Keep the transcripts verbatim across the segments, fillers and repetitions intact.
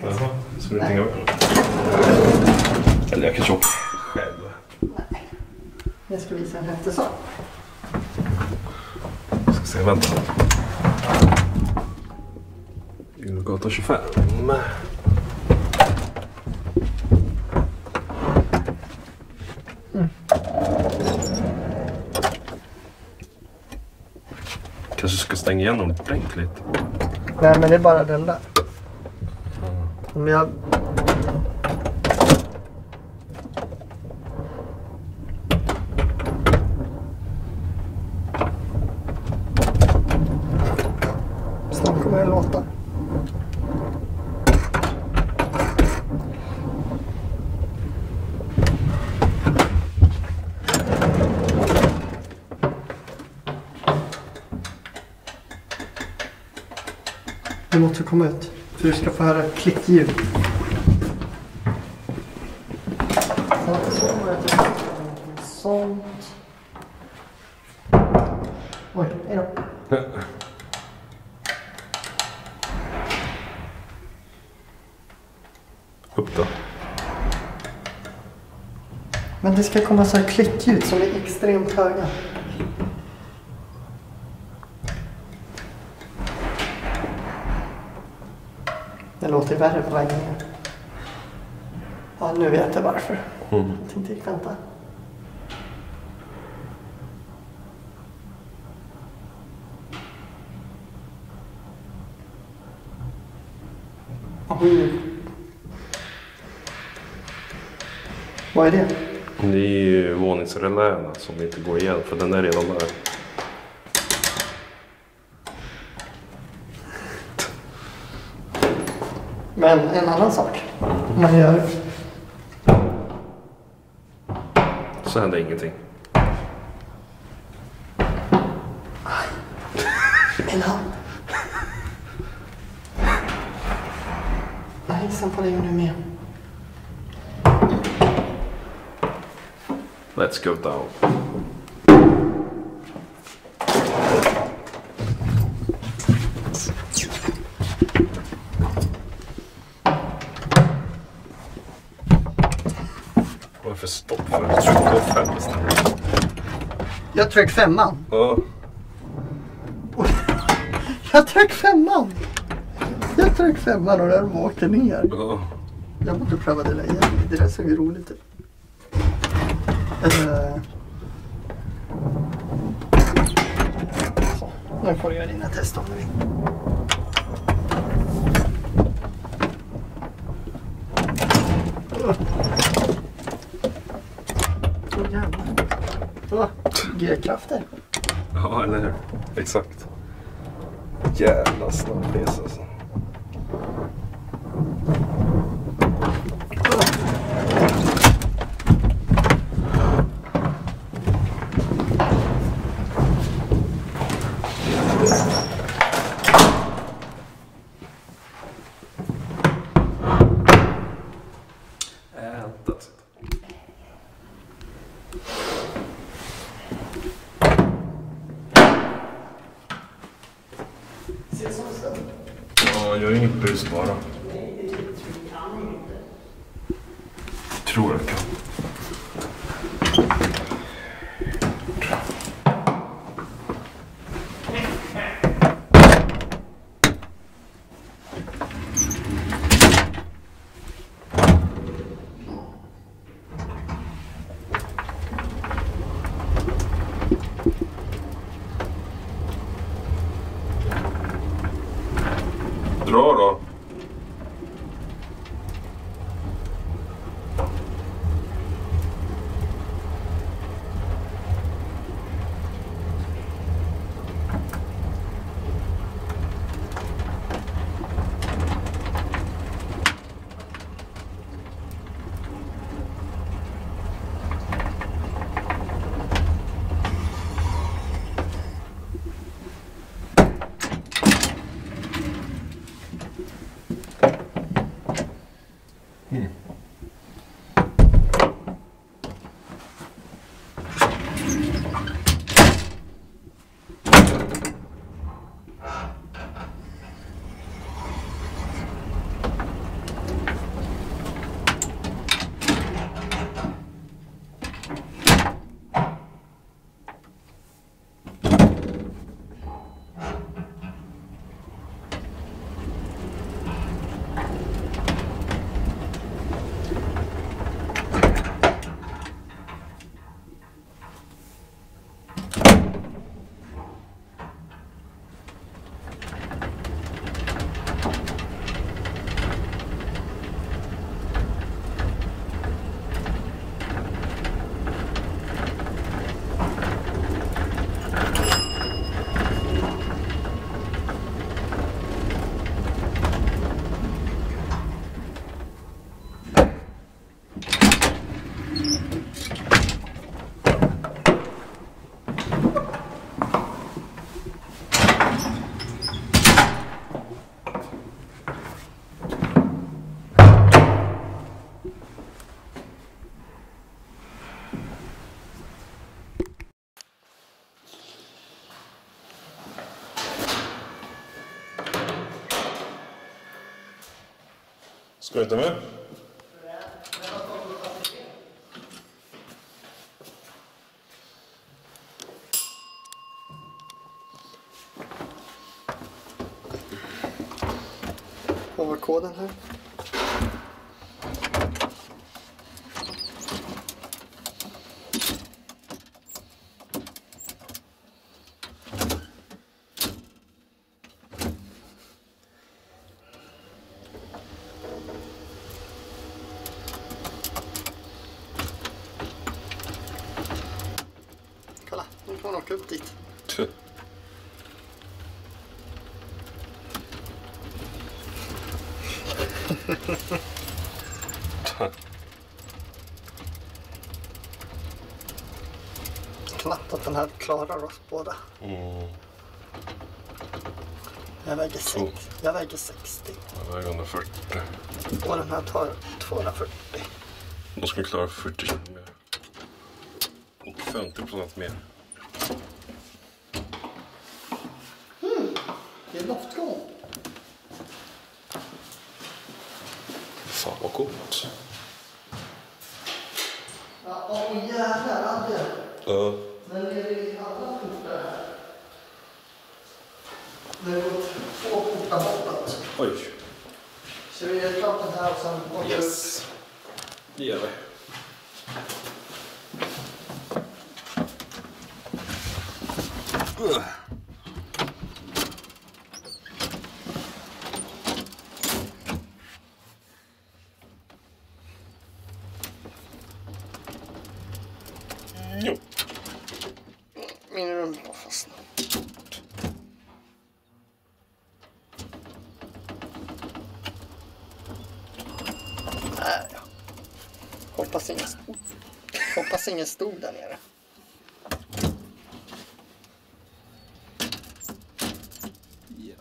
Jaha, ska du tänka med? Eller jag kan köpa själv. Nej. Jag ska visa en häftig sak. Jag ska se, vänta. Gatan tjugofem. Mm. Kanske ska stänga igen dem ordentligt. Nej, men det är bara den där. Om jag... Snart kommer det låta. Du måste komma ut, för du ska få höra klickljud. Sånt. Oj, hejdå. Upp då. Men det ska komma så här klickljud som är extremt höga. Det låter värre på vägen ner. Ja, nu vet jag varför. Mm. Jag tänkte inte vänta. Oj. Vad är det? Det är ju våningsreläna som inte går igen, för den är redan där. Men en annan sak. Man gör... Så händer ingenting. En hand. Nej, sen på dig nu med. Let's go down. Varför stopp för? Jag tryckte på fem istället. Jag tryck femman. Ja. Jag tryck femman. Jag tryck femman och den åkte ner. Ja. Jag måste pröva det där igen. Det där såg ju roligt ut. Uh. Så, nu får du göra dina test om du vill. Åh oh, jävlar. Oh, G-krafter. Ja, eller hur? Exakt. Jävla snabbis alltså. Ja, jag är ingen bus bara. Nej, det kan inte. Tror jag kan. Dra då. Mm. Ska du inte med? Vad var koden här? Kolla, nu kan man åka upp dit. Knappt att den här klarar oss båda. Mm. Jag väger, sex, jag väger sextio. Jag väger hundrafyrtio. Och den här tar tvåhundrafyrtio. Då ska vi klara fyrtio kilo mer. Och femtio procent mer. Mm, det är loftgång. Fan vad coolt. Ja, åh jävlar, Adde. Ja. Men är det alla portar här? Det går två portar bortåt. Oj. Så vi gör klart den här och sen åker vi Yes. Det gör vi. Uh. Jo. min rumpa fastnar. Där ja. Hoppas ingen stod. Hoppas ingen stod där nere. Ja.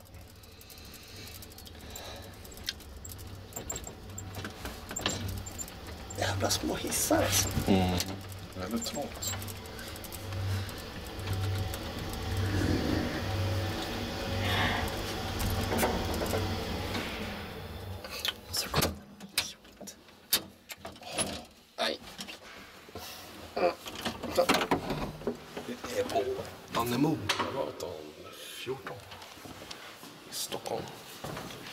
Jävla små hissar alltså. Mm. Väldigt trångt. Så kom det. Nej. Mm. Så. Det är på Annemogatan fjorton i Stockholm.